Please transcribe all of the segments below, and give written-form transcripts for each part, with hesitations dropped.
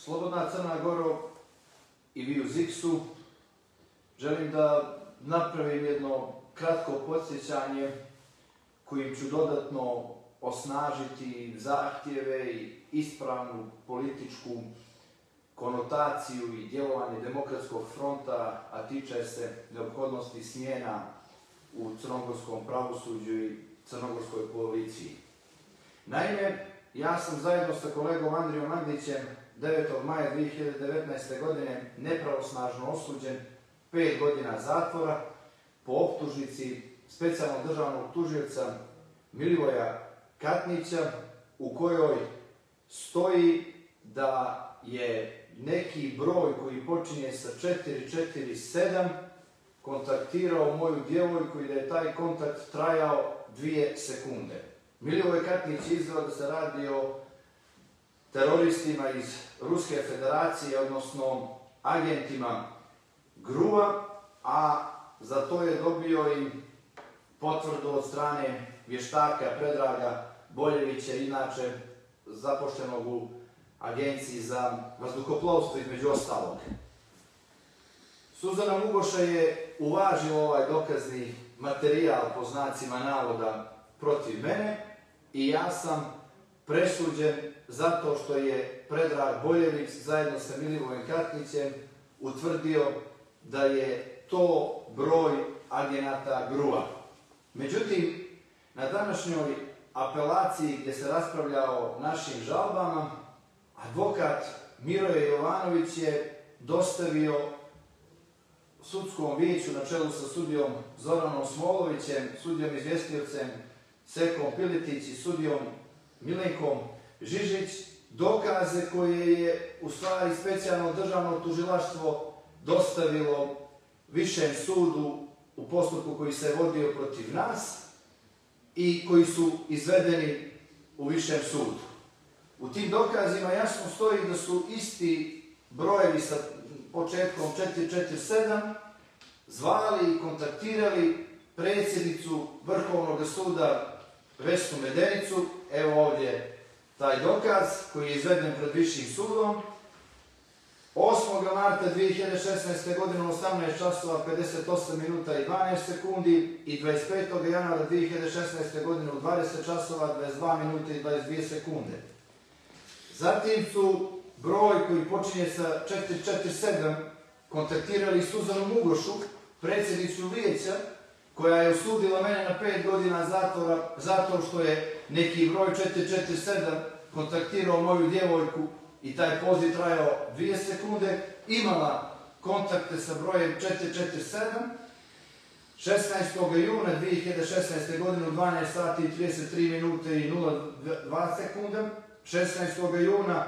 Slobodna Crna Goro i vi u ZIX-u želim da napravim jedno kratko podsjećanje kojim ću dodatno osnažiti zahtjeve i ispravnu političku konotaciju i djelovanje Demokratskog fronta, a tiče se neophodnosti smjena u crnogorskom pravosuđu i crnogorskoj policiji. Naime, ja sam zajedno sa kolegom Andrijom Magdićem 9. maja 2019. godine nepravosnažno osuđen 5 godina zatvora po optužnici specijalnog državnog tužioca Milivoja Katnića, u kojoj stoji da je neki broj koji počinje sa 447 kontaktirao moju djevojku i da je taj kontakt trajao 2 sekunde. Milivoj Katnić izveo da se radi o teroristima iz Ruske federacije, odnosno agentima GRU-a, a za to je dobio i potvrdu od strane vještaka Predraga Boljevića, inače zapošljenog u Agenciji za vazduhoplovstvo između ostalog. Suzana Mugoša je uvažila ovaj dokazni materijal po znacima navoda protiv mene i ja sam presuđen zato što je Predrag Boljević zajedno sa Milivojem Katnićem utvrdio da je to broj agenata GRU-a. Međutim, na današnjoj apelaciji gdje se raspravlja o našim žalbama, advokat Miroje Jovanović je dostavio sudskom vijeću na čelu sa sudijom Zoranom Smolovićem, sudijom izvjestiocem Sekom Piletić i sudijom Milenkom Žižić dokaze koje je u stvari specijalno državno tužilaštvo dostavilo višem sudu u postupku koji se vodio protiv nas i koji su izvedeni u višem sudu. U tim dokazima jasno stoji da su isti brojevi sa početkom 447 zvali i kontaktirali predsjednicu Vrhovnog suda Vesnu Medenicu. Evo ovdje taj dokaz koji je izveden pred višim sudom. 8. marta 2016. godine u 18 časova 58 minuta i 12 sekundi i 25. januara 2016. godine u 20 časova 22 minuta i 22 sekunde. Zatim su broj koji počinje sa 447 kontaktirali Suzanu Mugošu, predsjednicu vijeća, koja je osudila mene na 5 godina zatvora zato što je neki broj 447 kontaktirao moju djevojku i taj poziv trajao 2 sekunde, imala kontakte sa brojem 447, 16. juna 2016. godine u 12 sati i 33 minute i 02 sekunde, 16. juna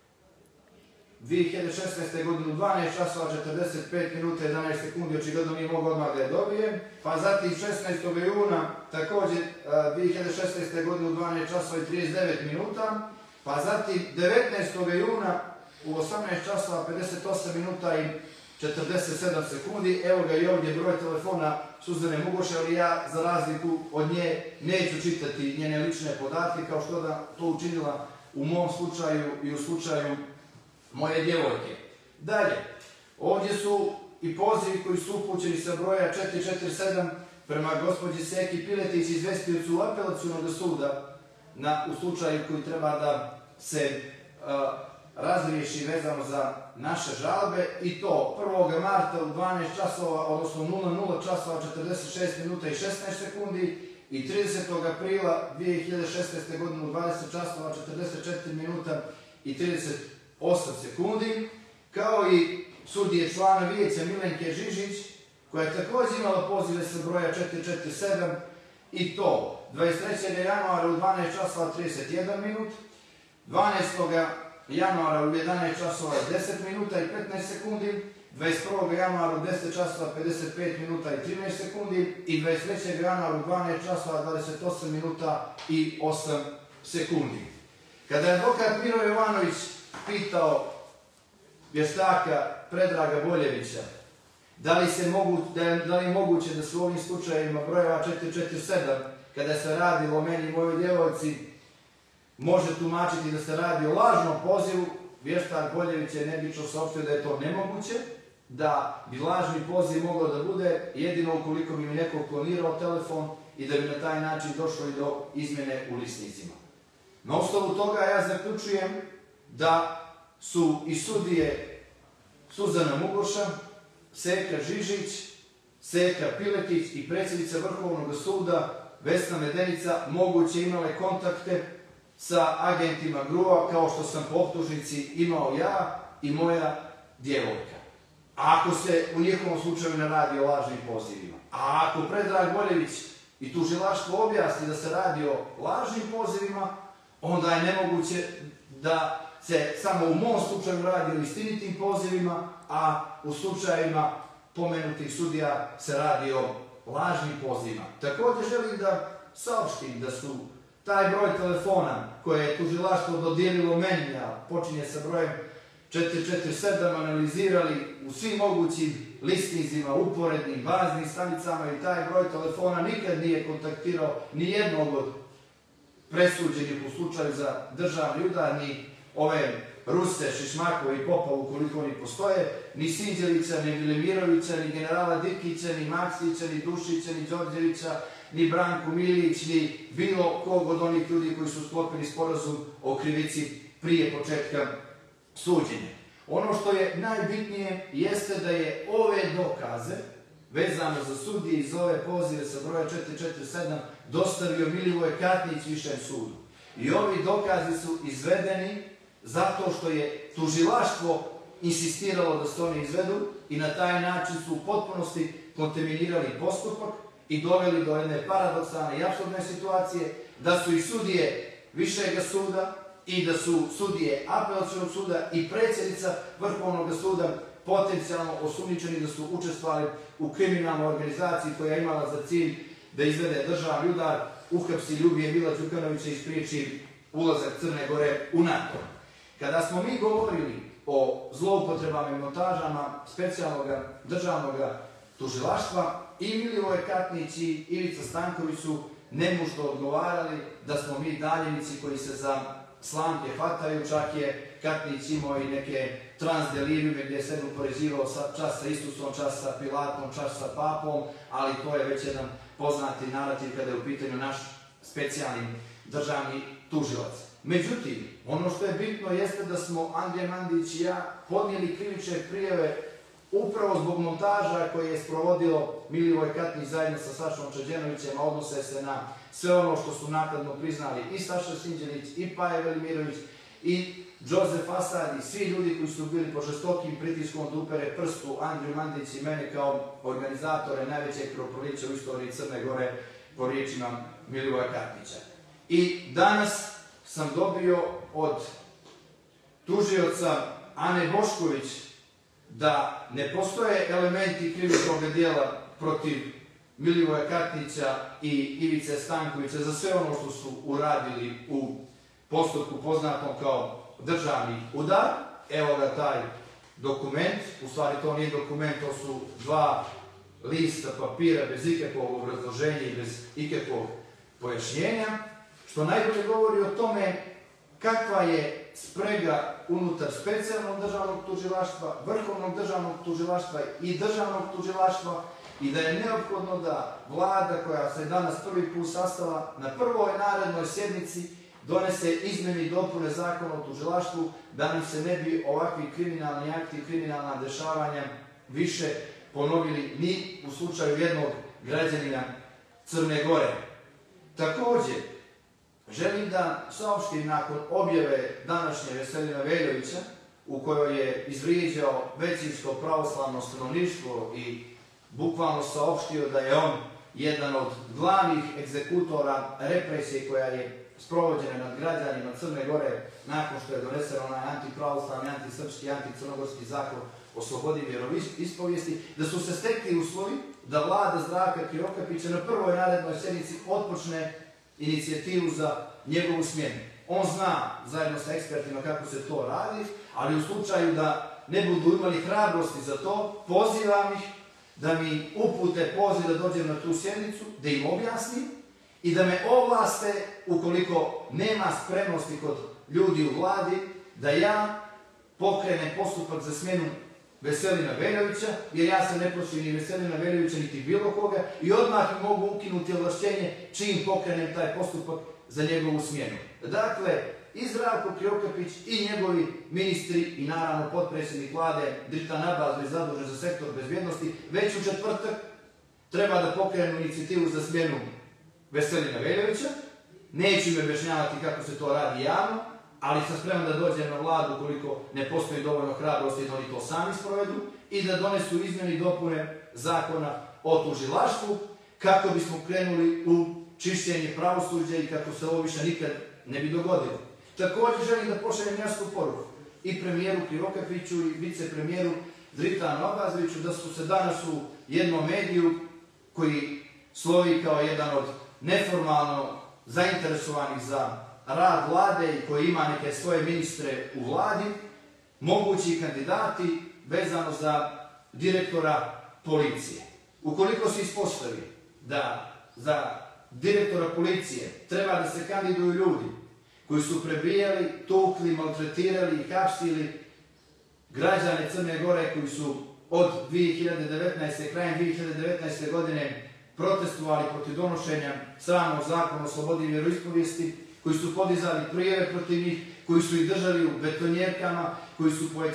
2016. godine u 12 časova 45 minuta i 11 sekundi, očigledno nije mogao odmah da je dobijem. Pa zatim 16. juna također 2016. godine u 12 časova i 39 minuta. Pa zatim 19. juna u 18 časova 58 minuta i 47 sekundi. Evo ga i ovdje broj telefona Suzane Mugoše, ali ja za razliku od nje neću čitati njene lične podatke kao što da to učinila u mom slučaju i u slučaju moje djevojke. Dalje, ovdje su i pozivi koji su upućeni sa broja 447 prema gospođi Seki Piletić, izvestiocu apelacionog suda u slučaju koji treba da se razriješi vezano za naše žalbe, i to 1. marta u 12 časova, odnosno 00 časova 46 minuta i 16 sekundi i 30. aprila 2016. godine u 20 časova 44 minuta i 38 sekundi, kao i sudije člana vijeća Milenke Žižić, koja je također imala pozive sa broja 447, i to 23. januara u 12 časova 31 minut, 12. januara u 11 časova 10 minuta i 15 sekundi, 21. januara u 10 časova 55 minuta i 13 sekundi i 23. januara u 12 časova 28 minuta i 8 sekundi. Kada je advokat Miro Jovanović pitao vještaka Predraga Boljevića da li je moguće da su u ovim slučajevima brojeva 447, kada se radilo o meni i mojoj djevojci, može tumačiti da se radi o lažnom pozivu, vještak Boljević je nebično saopštio da je to nemoguće, da bi lažni poziv moglo da bude jedino ukoliko bi mi neko klonirao telefon i da bi na taj način došlo i do izmjene u listnicima. Na osnovu toga ja zaključujem da su i sudije Suzana Mugoša, Seka Žižić, Seka Piletić i predsjednica Vrhovnog suda Vesna Medenica moguće imale kontakte sa agentima GRU-a kao što sam po optužnici imao ja i moja djevojka. A ako se u njihovom slučaju ne radi o lažnim pozivima, a ako Predrag Boljević i tužilaštvo objasni da se radi o lažnim pozivima, onda je nemoguće da se samo u mom slučaju radi o istinitim pozivima, a u slučajima pomenutih sudija se radi o lažnim pozivima. Također želim da saopštim da su taj broj telefona koje je tužilaštvo dodijelilo meni, a počinje sa brojem 447, analizirali u svim mogućim listnicima, uporednim, baznim stanicama i taj broj telefona nikad nije kontaktirao ni jednog od presuđenih u slučaju za državni udar, ni ove Ruse, Šišmakove i Popa ukoliko oni postoje, ni Sinđelića, ni Vilimirovića, ni generala Dikića, ni Maksića, ni Dušića, ni Đorđevića, ni Branku Milić, ni bilo kog od onih ljudi koji su sklopili sporazum o krivici prije početka suđenja. Ono što je najbitnije jeste da je ove dokaze vezano za sudije i za ove pozive sa broja 447 dostavio Milivoje Katnić Višem sudu. I ovi dokazi su izvedeni zato što je tužilaštvo insistiralo da se oni izvedu i na taj način su u potpunosti kontaminirali postupak i doveli do jedne paradoksalne i apsurdne situacije da su i sudije Višeg suda i da su sudije Apelacionog suda i predsjednica Vrhovnog suda potencijalno osumnjičeni da su učestvovali u kriminalnoj organizaciji koja je imala za cilj da izvede državni udar, uhapsi Ljubije Mila Đukanovića i spriječi ulazak Crne Gore u NATO. Kada smo mi govorili o zloupotrebama i montažama specijalnog državnog tužilaštva, i Milivoje Katnić i Ivica Stanković su nemušto odgovarali da smo mi daljinici koji se za slamke hvataju, čak je Katnić imao i neke transdelirijume gdje se upoređivao čas sa Isusom, čas sa Pilatom, čas sa Papom, ali to je već jedan poznati narativ kada je u pitanju naš specijalni državni tužilac. Međutim, ono što je bitno jeste da smo Andrija Mandić i ja podnijeli krivične prijave upravo zbog montaža koje je sprovodilo Milivoj Katnić zajedno sa Sašom Čađenovićem, a odnose se na sve ono što su nakladno priznali i Saša Sinđelić, i Paja Velimirović, i Džozef Asad, i svi ljudi koji su bili pod žestokim pritiskom da upere prstu Andriju Mandić i mene kao organizatore najvećeg krvoprolića u istoriji Crne Gore po riječima Milivoja Katnića. I danas sam dobio od tužioca Ane Bošković da ne postoje elementi krivičnog djela protiv Milivoja Katnića i Ivice Stankovića za sve ono što su uradili u postupku poznatom kao državni udar. Evo ga taj dokument, u stvari to nije dokument, to su dva lista papira bez ikakvog obrazloženja i bez ikakvog pojašnjenja, što najbolje govori o tome kakva je sprega unutar specijalnog državnog tužilaštva, vrhovnog državnog tužilaštva i državnog tužilaštva i da je neophodno da vlada koja se danas prvi put sastala na prvoj narednoj sjednici donese izmjene i dopune zakona o tužilaštvu da nam se ne bi ovakvi kriminalni akti i kriminalna dešavanja više ponovili ni u slučaju jednog građanina Crne Gore. Također, želim da saopštim nakon objave današnje Veselina Veljovića u kojoj je izvrijeđao većinsko pravoslavno stanovništvo i bukvalno saopštio da je on jedan od glavnih egzekutora represije koja je sprovođena nad građanima Crne Gore nakon što je donesen onaj antipravoslavni, antisrpski, anticrnogorski zakon o slobodi vjeroispovijesti, da su se stekli uslovi da vlada Zdravka Krivokapića na prvoj narednoj sjednici otpočne inicijativu za njegovu smjenu. On zna, zajedno sa ekspertima, kako se to radi, ali u slučaju da ne budu imali hrabrosti za to, pozivam ih da mi upute poziv da dođem na tu sjednicu, da im objasnim i da me ovlaste, ukoliko nema spremnosti kod ljudi u vladi, da ja pokrene postupak za smjenu Veselina Veljovića, jer ja se ne plašim ni Veselina Veljovića niti bilo koga i odmah mogu ukinuti ovlašćenje čim pokrenem taj postupak za njegovu smjenu. Dakle, i Zdravko Krivokapić i njegovi ministri i naravno potpredsjednik vlade Dritan Abazović zadužen za sektor bezbjednosti već u četvrtak treba da pokrenu inicijativu za smjenu Veselina Veljovića. Neću im objašnjavati kako se to radi javno, ali sam spreman da dođem na vladu ukoliko ne postoji dovoljno hrabrosti da oni to sami sprovedu i da donesu izmjene i dopune zakona o tužilaštvu kako bismo krenuli u čišćenje pravosuđa i kako se ovo više nikad ne bi dogodilo. Također želim da pošaljem jasnu poruku i premijeru Krivokapiću i vicepremijeru Dritanu Abazoviću da su se danas u jednom mediju koji slovi kao jedan od neformalno zainteresovanih za rad vlade i koji ima neke svoje ministre u vladi, mogući kandidati vezano za direktora policije. Ukoliko se ispostavi da za direktora policije treba da se kandiduju ljudi koji su prebijali, tukli, maltretirali i hapsili građane Crne Gore koji su od 2019. krajem 2019. godine protestovali protiv donošenja sramnog zakona o slobodi vjeroispovijesti, koji su podizali prijave protiv njih, koji su ih držali u betonjerkama, koji su po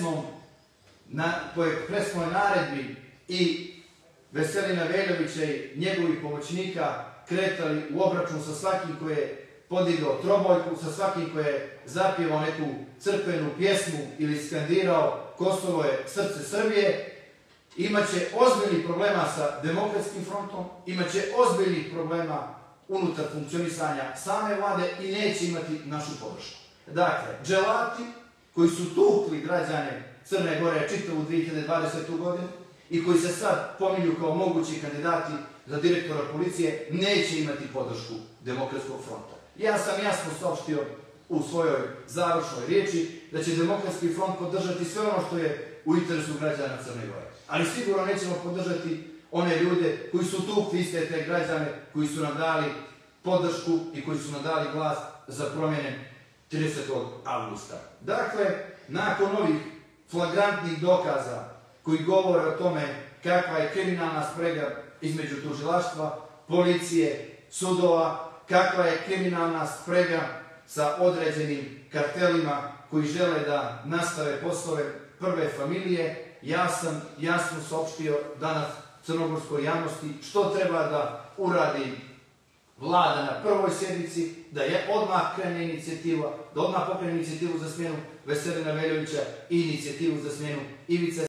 ekspresnoj naredbi i Veselina Veljovića i njegovih pomoćnika kretali u obračun sa svakim koji je podigao trobojku, sa svakim koji je zapjevao neku crkvenu pjesmu ili skandirao Kosovo je srce Srbije, imaće ozbiljnih problema sa Demokratskim frontom, imaće ozbiljnih problema unutar funkcionisanja same vlade i neće imati našu podršku. Dakle, dželati koji su tukli građane Crne Gore čitavu 2020. godinu i koji se sad pominju kao mogući kandidati za direktora policije neće imati podršku Demokratskog fronta. Ja sam jasno saopštio u svojoj završnoj riječi da će Demokratski front podržati sve ono što je u interesu građana Crne Gore. Ali sigurno nećemo podržati one ljude koji su tukli iste te građane, koji su nam dali podršku i koji su nam dali glas za promjene 30. avgusta. Dakle, nakon ovih flagrantnih dokaza koji govore o tome kakva je kriminalna sprega između tužilaštva, policije, sudova, kakva je kriminalna sprega sa određenim kartelima koji žele da nastave poslove prve familije, ja sam jasno saopštio danas crnogorskoj javnosti što treba da uradi vlada na prvoj sjednici, da je odmah krene inicijativa, da odmah pokrene inicijativu za smjenu Veselina Veljovića i inicijativu za smjenu Ivice